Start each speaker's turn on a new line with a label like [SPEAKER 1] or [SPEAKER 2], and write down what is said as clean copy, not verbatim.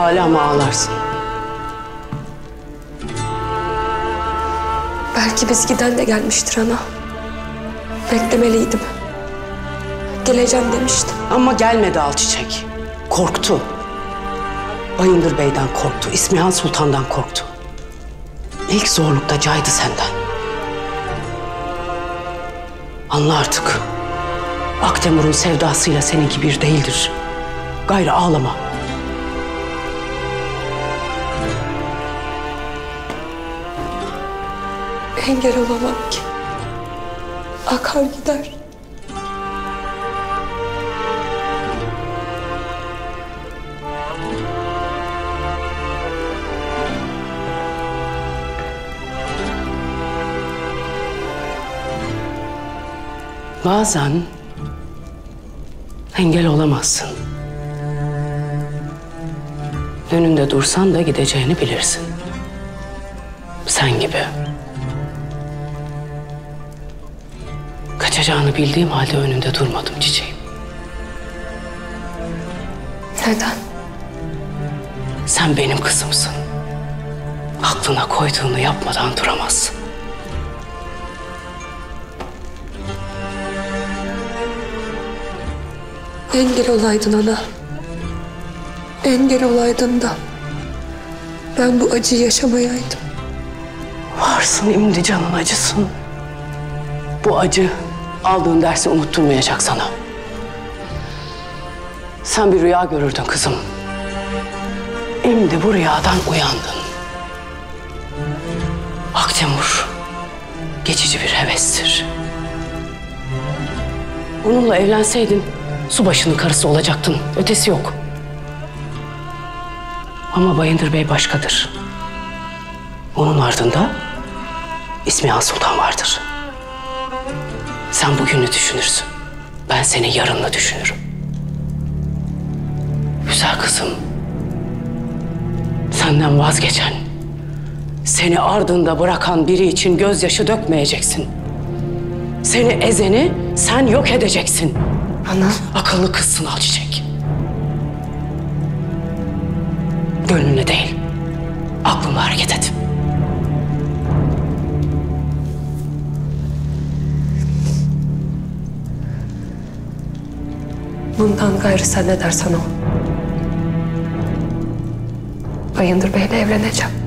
[SPEAKER 1] Hala mı ağlarsın?
[SPEAKER 2] Belki biz giden de gelmiştir ana. Beklemeliydim. Geleceğim demiştim.
[SPEAKER 1] Ama gelmedi Alçiçek. Korktu. Bayındır Bey'den korktu, İsmihan Sultan'dan korktu. İlk zorlukta caydı senden. Anla artık. Aktemur'un sevdasıyla seninki bir değildir. Gayrı ağlama.
[SPEAKER 2] Engel olamam ki. Akar gider.
[SPEAKER 1] Bazen engel olamazsın. Önünde dursan da gideceğini bilirsin. Sen gibi. Kaçacağını bildiğim halde önünde durmadım çiçeğim.
[SPEAKER 2] Neden?
[SPEAKER 1] Sen benim kızımsın. Aklına koyduğunu yapmadan duramazsın.
[SPEAKER 2] Engel olaydın ana. Engel olaydın da ben bu acıyı yaşamayaydım.
[SPEAKER 1] Varsın imdi canın acısın. Bu acı aldığın dersi unutturmayacak sana. Sen bir rüya görürdün kızım. Şimdi bu rüyadan uyandın. Aktemur geçici bir hevestir. Onunla evlenseydin subaşının karısı olacaktın. Ötesi yok. Ama Bayındır Bey başkadır. Onun ardında İsmihan Sultan vardır. Sen bugünü düşünürsün. Ben seni yarınla düşünürüm. Güzel kızım. Senden vazgeçen, seni ardında bırakan biri için gözyaşı dökmeyeceksin. Seni ezeni sen yok edeceksin.
[SPEAKER 2] Ana.
[SPEAKER 1] Akıllı kızsın Alçiçek. Gönlünle değil, aklınla hareket et.
[SPEAKER 2] Bundan gayrı sen ne dersen o. Bayındır Bey'le evleneceğim.